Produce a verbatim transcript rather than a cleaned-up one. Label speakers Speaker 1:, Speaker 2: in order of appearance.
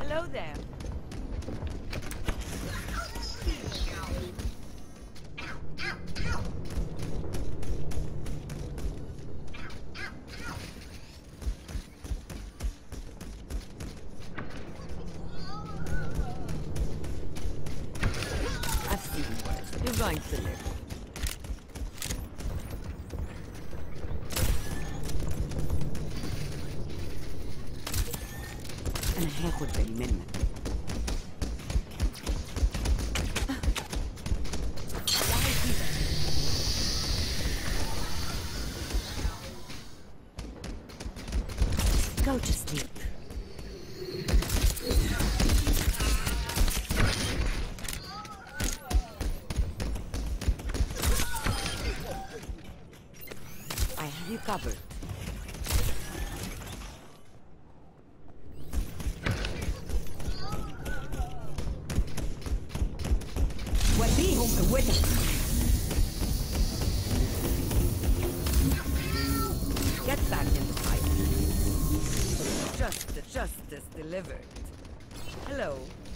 Speaker 1: Hello there. I've seen worse. You're going to live. أنا هاخد بالي منك. Go to sleep. I have you covered. وليهم قوتك. Get back in the fight. Just the justice delivered. Hello.